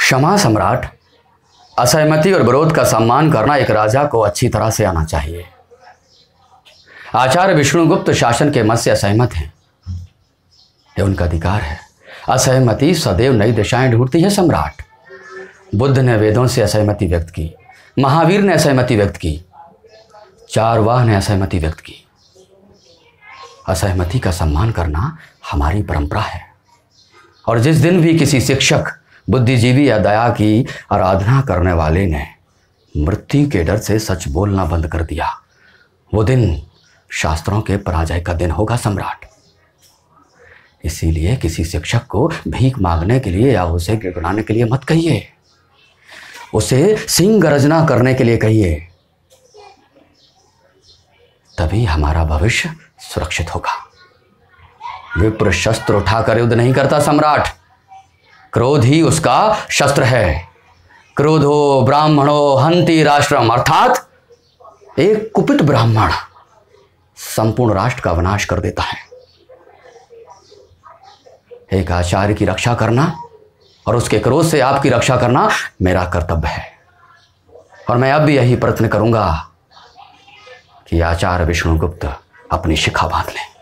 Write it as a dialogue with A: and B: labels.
A: क्षमा सम्राट, असहमति और विरोध का सम्मान करना एक राजा को अच्छी तरह से आना चाहिए। आचार्य विष्णुगुप्त शासन के मत से असहमत हैं, ये उनका अधिकार है। असहमति सदैव नई दिशाएं ढूंढती है सम्राट। बुद्ध ने वेदों से असहमति व्यक्त की, महावीर ने असहमति व्यक्त की, चारवाह ने असहमति व्यक्त की। असहमति का सम्मान करना हमारी परंपरा है। और जिस दिन भी किसी शिक्षक, बुद्धिजीवी या दया की आराधना करने वाले ने मृत्यु के डर से सच बोलना बंद कर दिया, वो दिन शास्त्रों के पराजय का दिन होगा सम्राट। इसीलिए किसी शिक्षक को भीख मांगने के लिए या उसे गिड़गिड़ाने के लिए मत कहिए, उसे सिंह गर्जना करने के लिए कहिए, तभी हमारा भविष्य सुरक्षित होगा। विप्र शस्त्र उठाकर युद्ध नहीं करता सम्राट, क्रोध ही उसका शस्त्र है। क्रोधो ब्राह्मणो हंति राष्ट्रम, अर्थात एक कुपित ब्राह्मण संपूर्ण राष्ट्र का विनाश कर देता है। एक आचार्य की रक्षा करना और उसके क्रोध से आपकी रक्षा करना मेरा कर्तव्य है। और मैं अब भी यही प्रयत्न करूंगा कि आचार्य विष्णुगुप्त अपनी शिखा बांध लें।